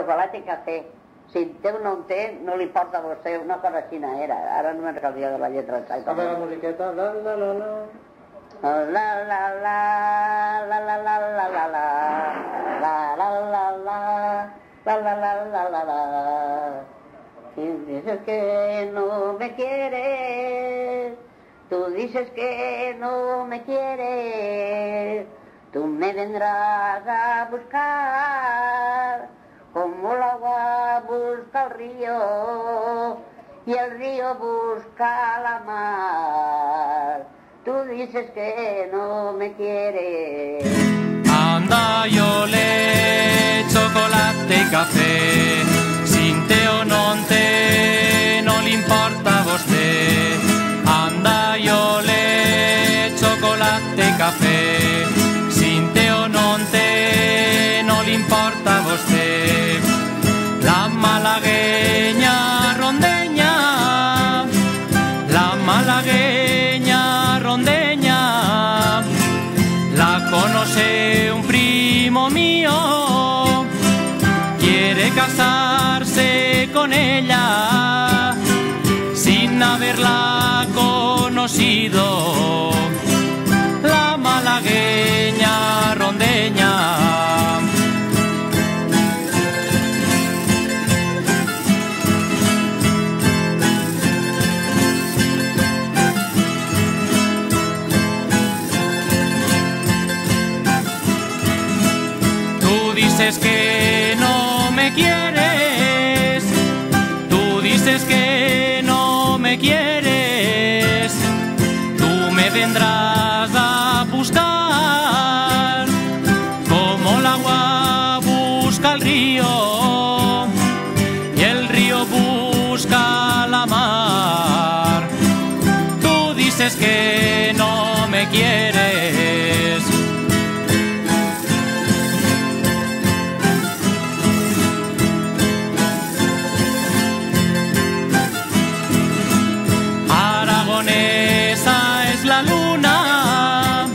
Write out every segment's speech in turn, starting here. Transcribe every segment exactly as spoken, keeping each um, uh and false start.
xocolata i cafè. Si en té o no en té, no li porta a vostè, una cosa així era. Ara no me'n recordaria de la lletra exacta. A veure la musiqueta, la la la la. La la la la la la la la la la la la la la la la la la la. Y dices que no me quieres, tú dices que no me quieres, tú me vendrás a buscar como el agua busca el río y el río busca la mar. Tú dices que no me quieres. Anda, yo le chocolate y café, sin té o non té, no li importa a vostè. Anda, yo le chocolate y café, sin té o non té, no li importa a vostè. La malagueña rondeña, la malagueña rondeña, la conoce un primo mío, quiere casarse con ella sin haberla conocido. La malagueña rondeña. Dices que no me quieres, tú dices que no me quieres, tú me vendrás a buscar como el agua busca el río y el río busca la mar. Tú dices que no me quieres. Aragonesa es la luna,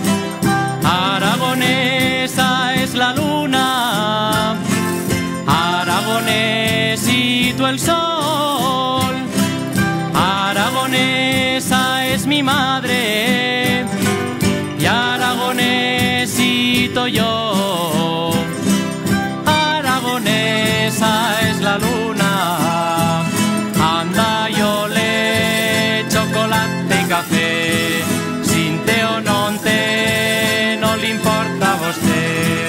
aragonesa es la luna, aragonesito el sol, aragonesa es mi madre y aragonesito yo. Aragonesa es la luna, anda yo le chocolate y café, sin té o non té, no li importa a vostè.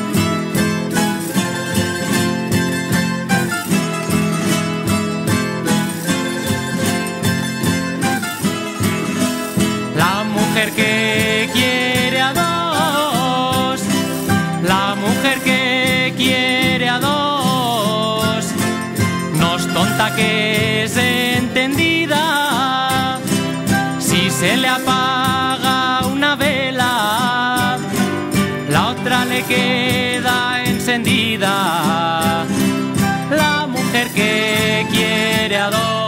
La mujer que quiere a dos, la mujer que quiere a dos, no es tonta que es entendida. Si se le apaga una vela, la otra le queda encendida. La mujer que quiere a dos.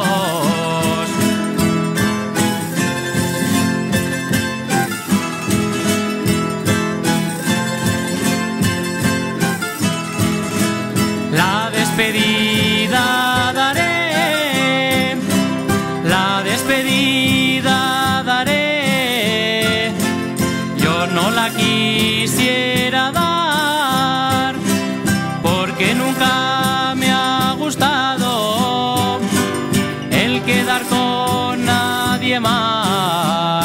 La despedida daré, la despedida daré, yo no la quisiera dar, porque nunca me ha gustado el quedar con nadie más.